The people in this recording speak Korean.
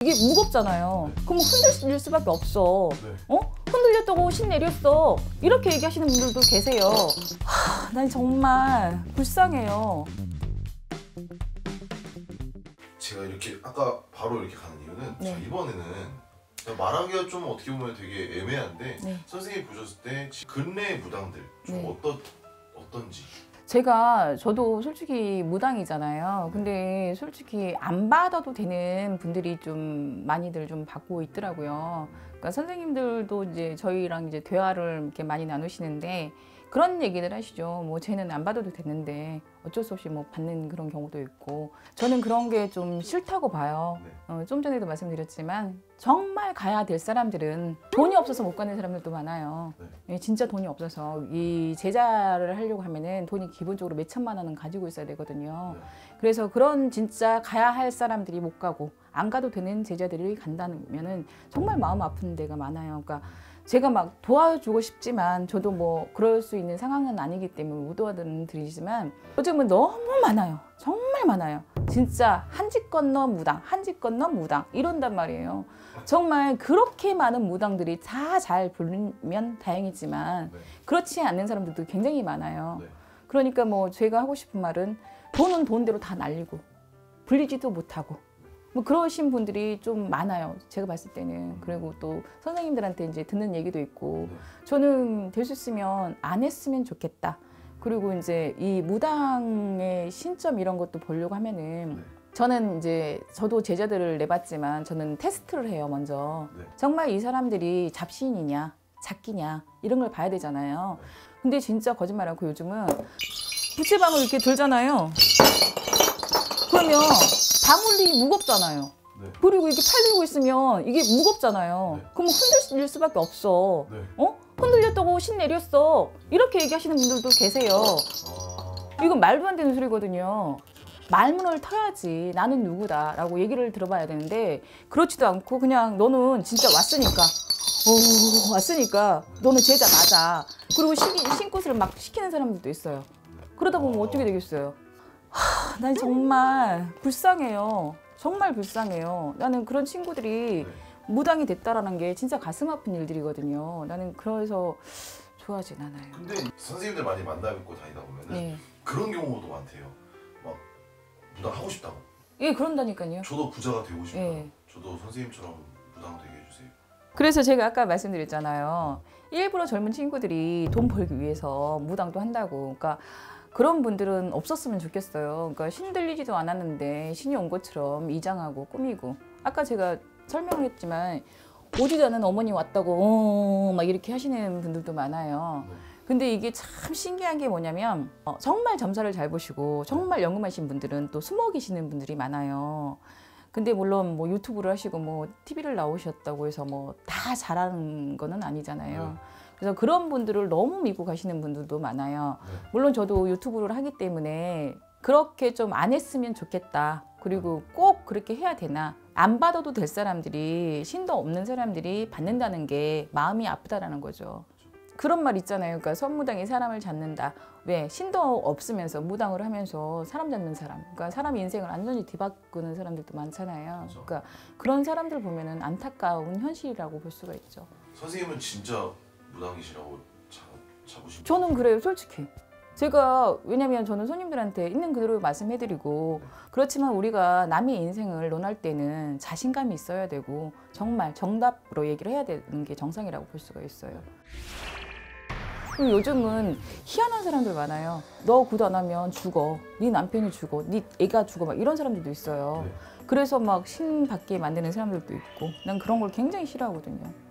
이게 무겁잖아요. 그럼 흔들릴 수밖에 없어. 네. 흔들렸다고 신 내렸어. 이렇게 얘기하시는 분들도 계세요. 난 정말 불쌍해요. 제가 이렇게 아까 바로 이렇게 가는 이유는 네. 자, 이번에는 말하기가 좀 어떻게 보면 되게 애매한데 네. 선생님이 보셨을 때 근래 무당들 좀 네. 어떤지. 저도 솔직히 무당이잖아요. 근데 솔직히 안 받아도 되는 분들이 좀 많이들 좀 받고 있더라고요. 그러니까 선생님들도 이제 저희랑 이제 대화를 이렇게 많이 나누시는데 그런 얘기를 하시죠. 뭐 쟤는 안 받아도 되는데 어쩔 수 없이 뭐 받는 그런 경우도 있고 저는 그런 게 좀 싫다고 봐요. 좀 전에도 말씀드렸지만 정말 가야 될 사람들은 돈이 없어서 못 가는 사람들도 많아요. 네. 진짜 돈이 없어서 이 제자를 하려고 하면은 돈이 기본적으로 몇 천만 원은 가지고 있어야 되거든요. 네. 그래서 그런 진짜 가야 할 사람들이 못 가고 안 가도 되는 제자들이 간다면은 정말 마음 아픈 데가 많아요. 그러니까 제가 막 도와주고 싶지만 저도 뭐 그럴 수 있는 상황은 아니기 때문에 못 도와드리지만 요즘은 너무 많아요. 정말 많아요. 진짜 한 집 건너 무당, 한 집 건너 무당 이런단 말이에요. 정말 그렇게 많은 무당들이 다 잘 부르면 다행이지만 네. 그렇지 않는 사람들도 굉장히 많아요. 네. 그러니까 뭐 제가 하고 싶은 말은 돈은 돈대로 다 날리고 불리지도 못하고 뭐 그러신 분들이 좀 많아요. 제가 봤을 때는. 그리고 또 선생님들한테 이제 듣는 얘기도 있고 저는 될 수 있으면 안 했으면 좋겠다. 그리고 이제 이 무당의 신점 이런 것도 보려고 하면은 저는 이제 저도 제자들을 내봤지만 저는 테스트를 해요, 먼저. 정말 이 사람들이 잡신이냐, 잡기냐 이런 걸 봐야 되잖아요. 근데 진짜 거짓말 않고 요즘은 부채방울 이렇게 들잖아요. 그러면 방울이 무겁잖아요. 네. 그리고 이렇게 팔 들고 있으면 이게 무겁잖아요. 네. 그럼 흔들릴 수밖에 없어. 네. 흔들렸다고 신 내렸어. 이렇게 얘기하시는 분들도 계세요. 이건 말도 안 되는 소리거든요. 말문을 터야지 나는 누구다라고 얘기를 들어봐야 되는데 그렇지도 않고 그냥 너는 진짜 왔으니까 너는 제자 맞아. 그리고 신굿을 막 시키는 사람들도 있어요. 그러다 보면 어떻게 되겠어요? 난 정말 불쌍해요. 정말 불쌍해요. 나는 그런 친구들이 무당이 됐다라는 게 진짜 가슴 아픈 일들이거든요. 나는 그래서 좋아하진 않아요. 근데 선생님들 많이 만나뵙고 다니다 보면은 네. 그런 경우도 많대요. 막 무당 하고 싶다고. 예, 그런다니까요. 저도 부자가 되고 싶다. 예. 저도 선생님처럼 무당 되게 해주세요. 그래서 제가 아까 말씀드렸잖아요. 일부러 젊은 친구들이 돈 벌기 위해서 무당도 한다고. 그러니까 그런 분들은 없었으면 좋겠어요. 그러니까 신 들리지도 않았는데 신이 온 것처럼 이장하고 꾸미고. 아까 제가 설명을 했지만 오지도 않은 어머니 왔다고 막 이렇게 하시는 분들도 많아요. 근데 이게 참 신기한 게 뭐냐면 정말 점사를 잘 보시고 정말 연금하신 분들은 또 숨어 계시는 분들이 많아요. 근데 물론 뭐 유튜브를 하시고 뭐 TV를 나오셨다고 해서 뭐 다 잘하는 거는 아니잖아요. 그래서 그런 분들을 너무 믿고 가시는 분들도 많아요. 물론 저도 유튜브를 하기 때문에 그렇게 좀 안 했으면 좋겠다. 그리고 꼭 그렇게 해야 되나. 안 받아도 될 사람들이 신도 없는 사람들이 받는다는 게 마음이 아프다라는 거죠. 그런 말 있잖아요. 그러니까 선무당이 사람을 잡는다. 왜? 신도 없으면서 무당을 하면서 사람 잡는 사람. 그러니까 사람 인생을 완전히 뒤바꾸는 사람들도 많잖아요. 그러니까 그런 사람들 보면은 안타까운 현실이라고 볼 수가 있죠. 선생님은 진짜 무당이시라고 잡으시면 저는 그래요, 솔직히. 제가 왜냐면 저는 손님들한테 있는 그대로 말씀해드리고 그렇지만 우리가 남의 인생을 논할 때는 자신감이 있어야 되고 정말 정답으로 얘기를 해야 되는 게 정상이라고 볼 수가 있어요. 그리고 요즘은 희한한 사람들 많아요. 너 구도 안 하면 죽어. 네 남편이 죽어. 네 애가 죽어. 막 이런 사람들도 있어요. 그래서 막 신 받게 만드는 사람들도 있고 난 그런 걸 굉장히 싫어하거든요.